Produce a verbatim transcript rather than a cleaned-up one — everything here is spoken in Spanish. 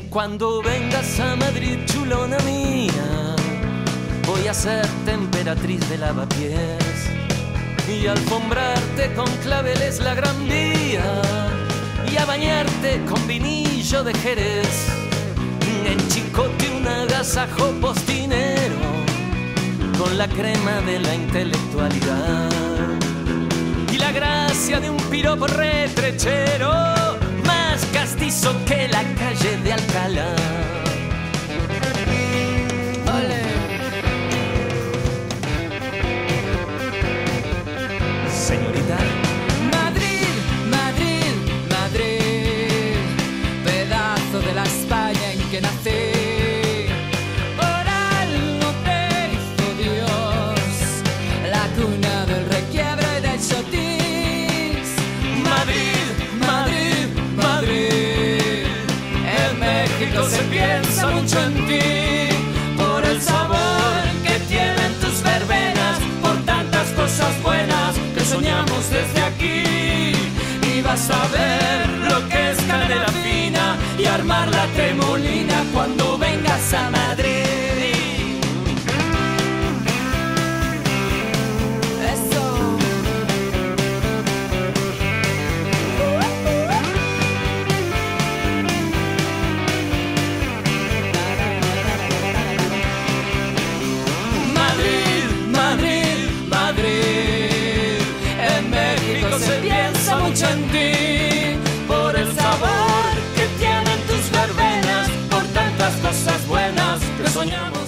Cuando vengas a Madrid, chulona mía, voy a ser emperatriz de lavapiés y alfombrarte con claveles la Gran Vía y a bañarte con vinillo de Jerez, en Chicote un agasajo postinero con la crema de la intelectualidad y la gracia de un piropo retrechero más castizo que la calle de Alcalá. ¡Ole! Señorita. Madrid, Madrid, Madrid, pedazo de la España en que nací. Por algo te hizo Dios, la cuna del requiebro y del chotis. Madrid, Madrid, Madrid, En México se piensa mucho en ti, por el sabor que tienen tus verbenas, por tantas cosas buenas que soñamos desde aquí. Y vas a ver lo que es canela fina y armar la tremolina cuando vengas a Madrid. Eso. Madrid, Madrid, Madrid, en México se piensa mucho en ti, por el sabor que tienen tus verbenas, por tantas cosas buenas que soñamos.